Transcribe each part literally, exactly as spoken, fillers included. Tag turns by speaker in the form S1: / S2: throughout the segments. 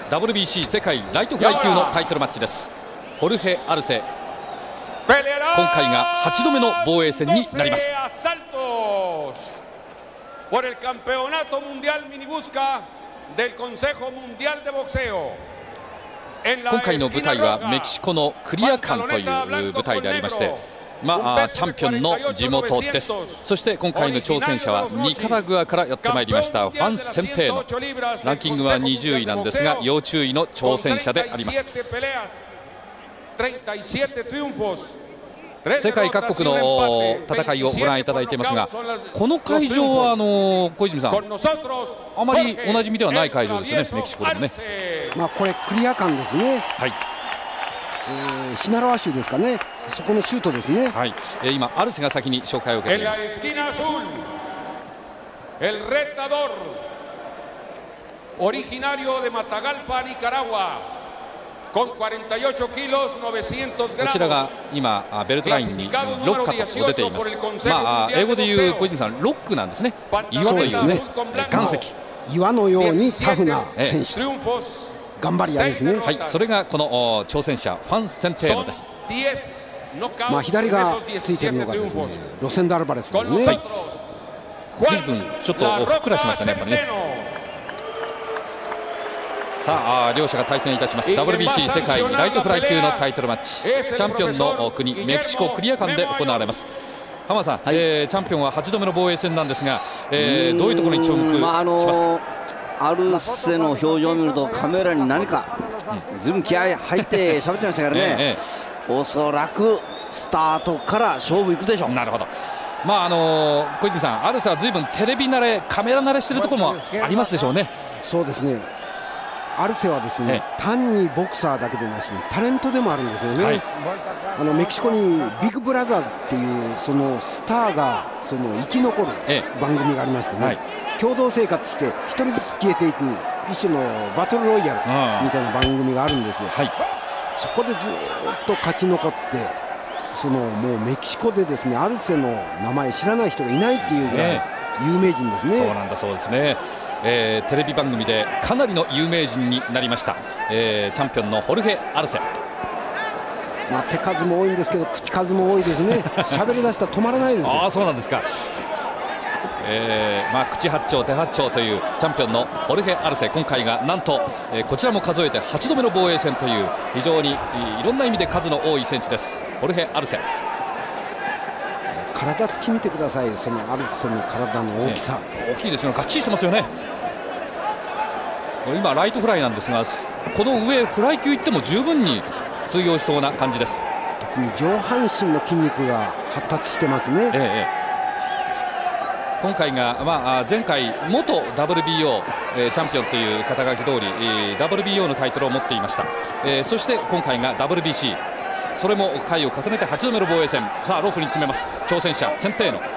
S1: ダブリュービーシー 世界ライトフライ級のタイトルマッチです。ホルヘ・アルセ、今回がはちどめの防衛戦になります。今回の舞台はメキシコのクリアカンという舞台でありまして、まあ、チャンピオンの地元です。そして今回の挑戦者はニカラグアからやってまいりましたファン・センテーノ。ランキングはにじゅういなんですが要注意の挑戦者であります。世界各国の戦いをご覧いただいていますが、この会場はあの小泉さん、あまりおなじみではない会場ですよね、メキシコでもね。
S2: まあこれクリア感ですね。はい、えー、シナロア州ですかね、そこのシュートですね。
S1: はい、えー、今アルセが先に紹介を受けています。こちらが今ベルトラインにロッカと出ています。まあ英語で言う小泉さん、ロックなんですね。岩というね、岩石、
S2: 岩のようにタフな選手、頑張り屋ですね。
S1: はい、それがこの挑戦者ファン・センテーノです。
S2: まあ左がついているのがですね、ロセンド・アルバレスですね。はい、
S1: 随分ちょっとふっくらしましたね、やっぱりね。さあ両者が対戦いたします。 ダブリュービーシー 世界ライトフライ級のタイトルマッチ、チャンピオンの国メキシコクリアカンで行われます。浜田さん、はい、えー、チャンピオンははちどめの防衛戦なんですが、えー、どういうところに注目しますか。
S3: アルセの表情を見るとカメラに何か、うん、ずいぶん気合い入って喋ってましたからね、ええ、おそらくスタートから勝負いくでしょう。
S1: なるほど。まああのー、小泉さん、アルセはずいぶんテレビ慣れ、カメラ慣れしているところもありますでしょうね。
S2: そうですね、アルセはですね、単にボクサーだけでなしにタレントでもあるんですよね。はい、あのメキシコにビッグブラザーズっていうそのスターがその生き残る番組がありましてね、はい、共同生活して一人ずつ消えていく一種のバトルロイヤルみたいな番組があるんですよ。はい、そこでずっと勝ち残って、そのもうメキシコでですねアルセの名前知らない人がいないっていうぐらい有名人ですね。
S1: そうなんだそうですね。えー、テレビ番組でかなりの有名人になりました、えー、チャンピオンのホルヘ・アルセ。
S2: まあ手数も多いんですけど口数も多いですね。喋り出したら止まらないですよ。
S1: ああ、そうなんですか。えーまあ、口八丁手八丁というチャンピオンのホルヘ・アルセ、今回がなんと、えー、こちらも数えてはちどめの防衛戦という非常にいろんな意味で数の多い選手です。ホルヘ・アルセ、
S2: 体つき見てください。そのアルセの体の大きさ、
S1: ね、大きいですよね。がっちりしてますよね。今ライトフライなんですが、この上フライ級いっても十分に通用しそうな感じです。
S2: 特に上半身の筋肉が発達してますね。ええ、
S1: 今回が、まあ、前回元 ダブリュービーオー、えー、チャンピオンという肩書き通り、えー、ダブリュービーオー のタイトルを持っていました、えー、そして今回が ダブリュービーシー、 それも回を重ねてはちどめの防衛戦。さあロープに詰めます、挑戦者センテーノ。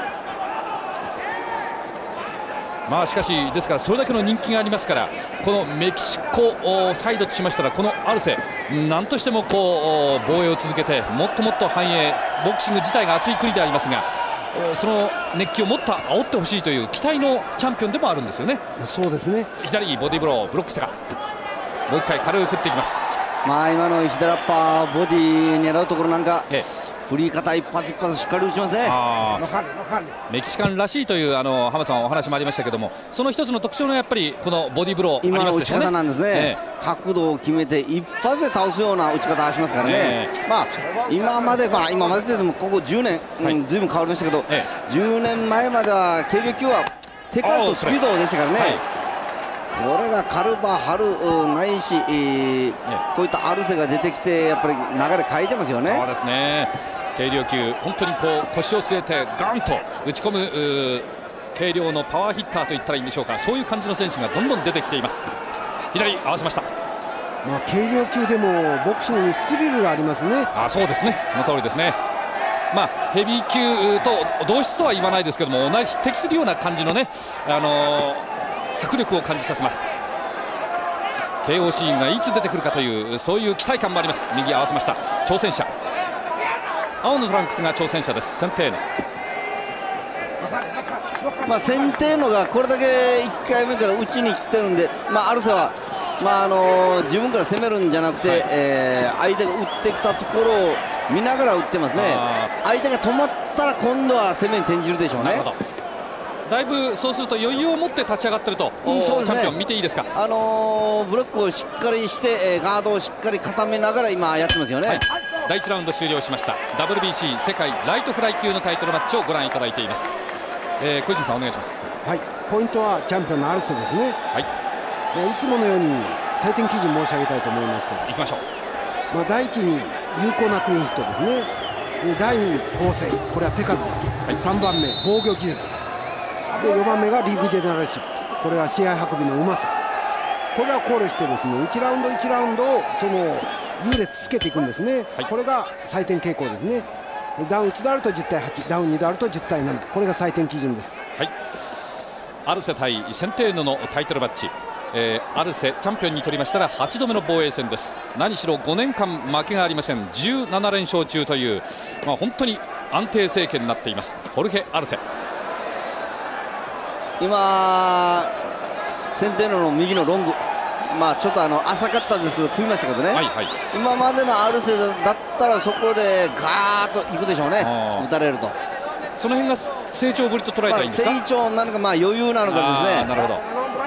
S1: まあしかしですからそれだけの人気がありますから、このメキシコサイドとしましたら、このアルセ何としてもこう防衛を続けて、もっともっと繁栄、ボクシング自体が熱い国でありますが、その熱気をもっと煽ってほしいという期待のチャンピオンでもあるんですよね。
S2: そうですね。
S1: 左ボディブローブロックしたか、もう一回軽く振っていきます。
S3: まあ今の石田ラッパーボディ狙うところなんか、ええ、振り方一発一発しっかり打ちますね。あ
S1: メキシカンらしいというあの浜さんお話もありましたけども、その一つの特徴のやっぱりこのボディブローありますでしょうね。
S3: 今の打ち方なんですね、ええ、角度を決めて一発で倒すような打ち方をしますからね、ええ、まあ今まで、まあ、今まででもここじゅうねん、はい、うん、ずいぶん変わりましたけど、ええ、じゅうねんまえまでは軽量級は手数とスピードでしたからね。これがカルバハルないし、えー、こういったアルセが出てきてやっぱり流れ変えてますよね。
S1: そうですね。軽量級本当にこう腰を据えてガンと打ち込む軽量のパワーヒッターといったらいいんでしょうか、そういう感じの選手がどんどん出てきています。左合わせました。
S2: まあ軽量級でもボクシングにスリルがありますね。
S1: あ、そうですね、その通りですね。まあヘビー級と同質とは言わないですけども、同じ匹敵するような感じのね、あのー迫力を感じさせます。 ケーオー シーンがいつ出てくるかというそういう期待感もあります。右合わせました。挑戦者青のトランクスが挑戦者です。センテーノ
S3: まあ、センテーノがこれだけいっかいめから打ちに来てるんで、まあ、アルセは、まああのー、自分から攻めるんじゃなくて、はい、えー、相手が打ってきたところを見ながら打ってますね。相手が止まったら今度は攻めに転じるでしょうね。
S1: だいぶそうすると余裕を持って立ち上がってると、うん、そうですね、チャンピオン見ていいですか。
S3: あのー、ブロックをしっかりして、えー、ガードをしっかり固めながら今やってますよね。はい、
S1: だいいちラウンド終了しました。 ダブリュービーシー 世界ライトフライ級のタイトルマッチをご覧いただいています。えー、小泉さんお願いします。
S2: はい、ポイントはチャンピオンのアルセですね。はい、いつものように採点基準申し上げたいと思いますから、
S1: いきましょう。
S2: まあ、だいいちに有効なクリーンヒットですね。でだいにに構成、これは手数です。はい、さんばんめ防御技術で、よんばんめがリーグジェネラルシップ、これは試合運びのうまさ、これは考慮してですね、いちラウンドいちラウンドをその優劣つけていくんですね。はい、これが採点傾向ですね。ダウンいちであるとじゅうたいはち、ダウンにであるとじゅうたいなな、これが採点基準です。
S1: はい、アルセ対センテーノのタイトルマッチ、えー、アルセチャンピオンに取りましたらはちどめの防衛戦です。何しろごねんかん負けがありません。じゅうななれんしょう中という、まあ、本当に安定政権になっていますホルヘ・アルセ。
S3: 今センテーノの右のロング、まあちょっとあの浅かったですけど組みましたけどね、はいはい、今までのアルセだったらそこでガーッといくでしょうね、打たれると。
S1: その辺が成長ぶりと捉えたらいいんですか。
S3: まあ、成長なのか、まあ余裕なのかですね。
S1: なるほど。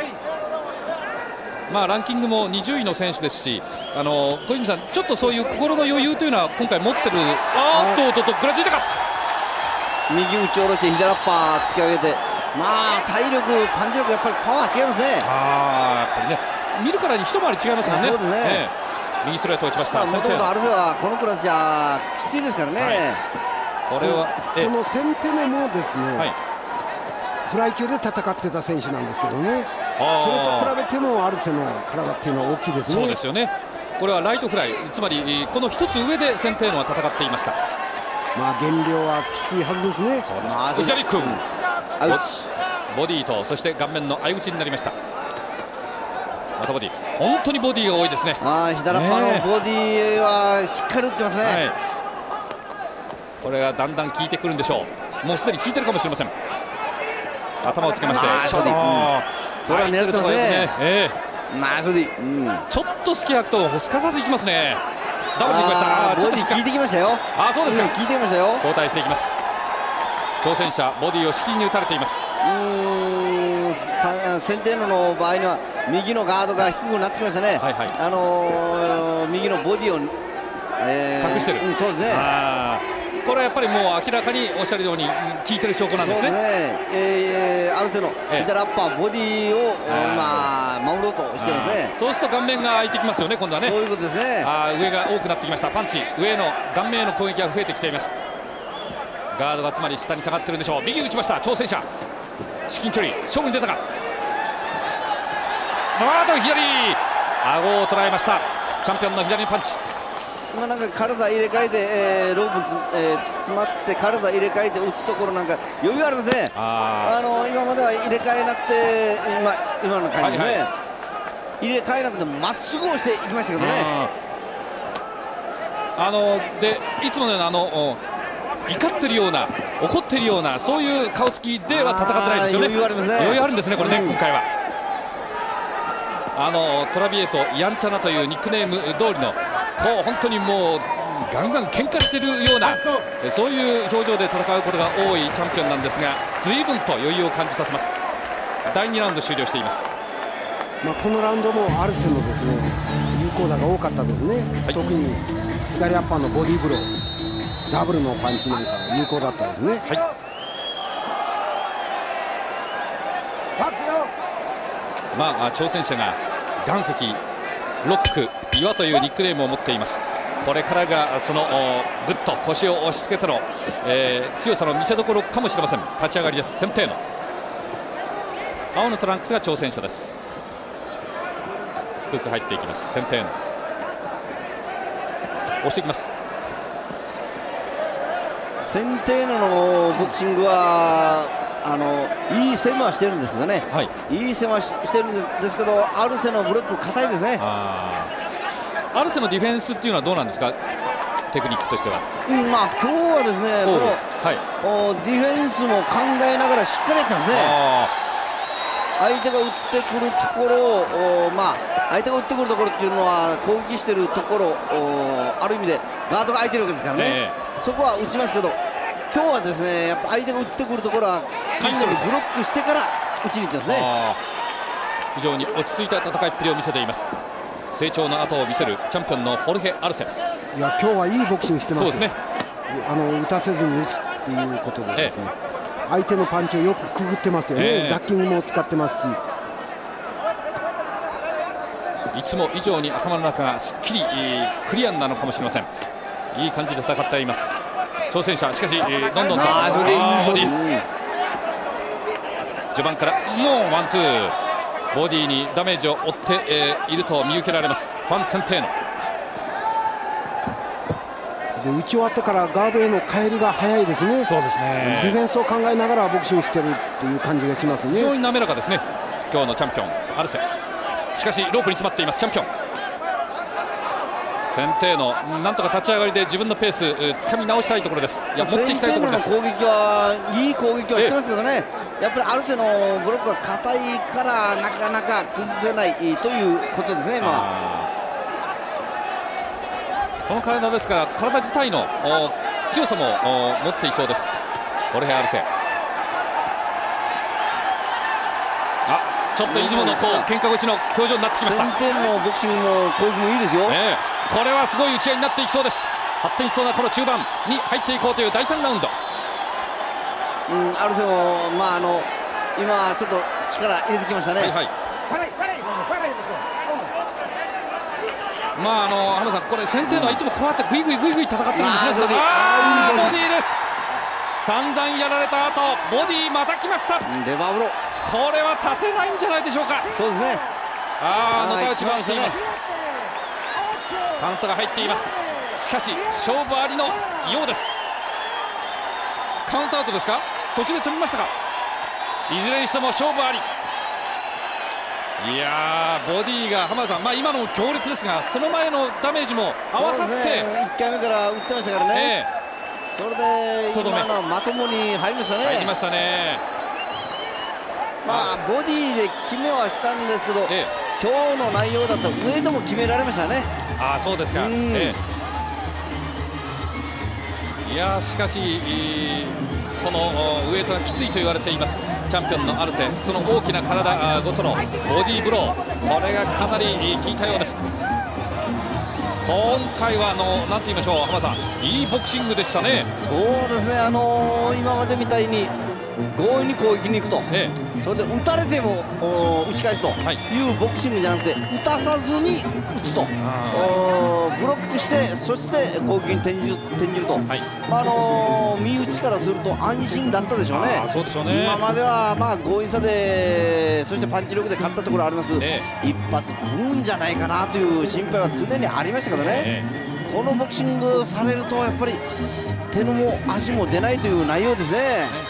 S1: まあランキングもにじゅういの選手ですし、あの小泉さん、ちょっとそういう心の余裕というのは今回持ってる。あーっと、とっと、ぐらついたか。
S3: 右打ち下ろして左アッパー突き上げて、まあ体力、パンチ力、やっぱりパワー違いますね。
S1: ああ、やっぱりね、見るからに一回り違いますもんね。
S3: そうですね、
S1: ええ、右ストレート打ちました。
S3: もともとアルセはこのクラスじゃきついですからね。はい、
S2: これはこのセンテノもですね、はい、フライ級で戦ってた選手なんですけどね、それと比べてもアルセの体っていうのは大きいですね。
S1: そうですよね。これはライトフライ、つまりこの一つ上でセンテーノは戦っていました。
S2: まあ減量はきついはずですね。
S1: そうです。ウジャリ君、ボディとそして顔面の相打ちになりました。またボディ、本当にボディが多いですね。
S3: ああ、左パのボディはしっかり打ってますね。はい、
S1: これがだんだん効いてくるんでしょう。もうすでに効いてるかもしれません。頭をつけまして、
S3: ちょっとこれは狙ってますね。ええ、ナイスディ、うん、
S1: ちょっと隙空くとすかさずいきますね。ダブルでいきました。
S3: ボディ効いてきましたよ。
S1: あ、そうですか。
S3: 効いてきましたよ。
S1: 交代していきます。挑戦者ボディをしきりに打たれています。
S3: うーん、センテーノの場合には右のガードが低くなってきましたね。はいはい、あのー、右のボディを、
S1: えー、隠してる、
S3: うん、そうですね。あ、
S1: これはやっぱりもう明らかにおっしゃるように効いてる証拠なんですね。
S3: そうですね、えー、アルセの左アッパー、ボディを今守ろうとしてますね。
S1: そうすると顔面が開いてきますよね、今度はね。
S3: そういうことですね。
S1: あ、上が多くなってきました。パンチ、上の顔面への攻撃が増えてきています。ガードがつまり下に下がってるんでしょう。右打ちました。挑戦者至近距離勝負に出たか。あーと左顎を捉えました。チャンピオンの左のパンチ。
S3: 今なんか体入れ替えて、えー、ロープつ、えー、詰まって体入れ替えて打つところなんか余裕ありますね。ああの今までは入れ替えなくて今今の感じですね。はいはい、入れ替えなくてまっすぐ押していきましたけどね。
S1: あのでいつものようなあの怒ってるような怒ってるようなそういう顔つきでは戦ってないですよね。
S3: 余裕ありますね。
S1: 余裕あるんですねこれね、うん、今回は。あのトラビエソやんちゃなというニックネーム通りのこう本当にもうガンガン喧嘩しているようなそういう表情で戦うことが多いチャンピオンなんですが、随分と余裕を感じさせます。だいにラウンド終了しています。
S2: まあこのラウンドもアルセのですね有効打が多かったですね。はい、特に左アッパーのボディーブロー、ダブルのパンチなんかが有効だったですね。はい、
S1: まあ挑戦者が岩石、ロック、岩というニックネームを持っています。これからがそのぐっと腰を押し付けての、えー、強さの見せ所かもしれません。立ち上がりです。センテーノ、青のトランクスが挑戦者です。低く入っていきます。センテーノ押していきます。
S3: センテーノのボクシングはあのいい攻めはしてるんですけどね、はい、いい攻めは し, してるんですけどアルセのブロック硬いですね。
S1: あアルセのディフェンスっていうのはどうなんですか。 テクニックとしては。
S3: うん、まあ今日はですね、この、はい、おディフェンスも考えながらしっかりやってますね。相手が打ってくるところを、まあ、相手が打ってくるところっていうのは攻撃しているところ、ある意味でガードが空いてるわけですからね、えー、そこは打ちますけど、今日はですねやっぱ相手が打ってくるところは完全にブロックしてから打ちに行ってますね。
S1: 非常に落ち着いた戦いっぷりを見せています。成長の後を見せるチャンピオンのホルヘ・アルセ。
S2: いや今日はいいボクシングしてます。
S1: そうですね、
S2: あの打たせずに打つっていうことでですね、ええ相手のパンチをよくくぐってますよね、えー、ダッキングも使ってますし、
S1: いつも以上に頭の中がすっきりクリアなのかもしれません。いい感じで戦っています。挑戦者しかし、えー、どんどんとボディ序盤からもうワンツーボディにダメージを負って、えー、いると見受けられますファン・センテーノ
S2: で打ち終わってからガードへの返りが早いですね。
S1: そうですね、
S2: ディフェンスを考えながらボクシングしてるっていう感じがしますね。
S1: 非常に滑らかですね今日のチャンピオンアルセ。しかしロープに詰まっていますチャンピオンセンテーノ。なんとか立ち上がりで自分のペース掴み直したいところです。いや持っていきたいところです。
S3: センテーノの攻撃はいい攻撃はしてますけどね、やっぱりアルセのブロックが硬いからなかなか崩せないということですね。今
S1: この体ですから体自体の強さも持っていそうです。ホルヘ・アルセ。あちょっと出雲のこう喧嘩腰の表情になってきました。
S3: センテーノのボクシングも攻撃もいいですよ、
S1: ね、これはすごい打ち合いになっていきそうです。発展しそうなこの中盤に入っていこうというだいさんラウンド。
S3: うん、アルセも、まあ、あの今ちょっと力入れてきましたね。はいはい、
S1: まああの浜田さん、これセンテーノはいつもこうやってグイグイグイグイ戦ってるんですね。あーボディです。散々やられた後ボディまた来ました。
S3: レバーブロー、
S1: これは立てないんじゃないでしょうか。
S3: そうですね。
S1: ああのた打ち回しています。カウントが入っています。しかし勝負ありのようです。カウントアウトですか。途中で飛びましたか。いずれにしても勝負あり。いやーボディが浜田さん、まあ、今のも強烈ですがその前のダメージも合わさって、ね、
S3: いっかいめから打ってましたからね、えー、それで今のまともに入りましたね。
S1: 入りましたね。
S3: まあボディで決めはしたんですけど、えー、今日の内容だと上でも決められましたね。
S1: ああそうですか、えー、いやしかしこのウエイトがきついと言われていますチャンピオンのアルセ。その大きな体ごとのボディーブロー、これがかなり効いたようです。今回はあのなんて言いましょう浜田さん、いいボクシングでしたね。
S3: そうですね、あのー、今までみたいに強引に攻撃に行くと、ええ、それで打たれても打ち返すというボクシングじゃなくて、打たさずに打つと、ブロックしてそして攻撃に転じる、転じると、はい、まああのー、身内からすると安心だったでしょうね。
S1: そうでしょうね。
S3: 今まではまあ強引さでそしてパンチ力で勝ったところはありますけど、ええ、一発食うんじゃないかなという心配は常にありましたけどね、ええ、このボクシングされるとやっぱり手のも足も出ないという内容ですね。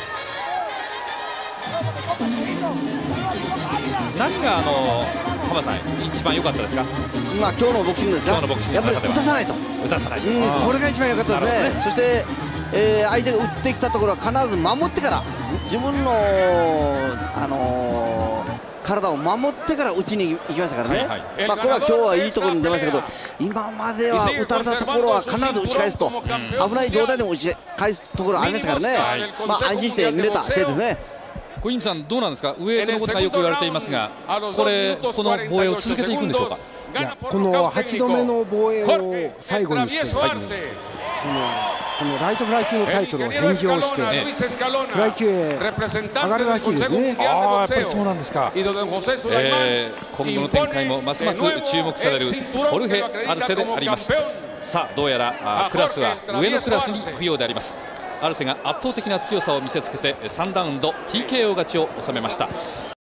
S1: 何があの浜田さん一番良かったですか。
S3: まあ今日のボクシングですか。
S1: 今日のボクシング
S3: やっぱり打たさないと、
S1: 打たさない、
S3: うん、これが一番良かったですね。ねそして、えー、相手が打ってきたところは必ず守ってから自分の、あのー、体を守ってから打ちに行きましたからね、はいはい、まあこれは今日はいいところに出ましたけど、今までは打たれたところは必ず打ち返すと、うん、危ない状態でも打ち返すところありましたからね、はい、まあ安心して見れた試合ですね。
S1: 小泉さんどうなんですか。ウエイトのことがよく言われていますが、これこの防衛を続けていくんでしょうか。
S2: いやこのはちどめの防衛を最後にしてですね、そのこのライトフライ級のタイトルを返上してフライ級へ上がるらしいですね。
S1: ああやっぱりそうなんですか。えー、今後の展開もますます注目されるホルヘ・アルセであります。さあどうやらクラスは上のクラスに行くようであります。アルセが圧倒的な強さを見せつけてさんラウンド ティーケーオー 勝ちを収めました。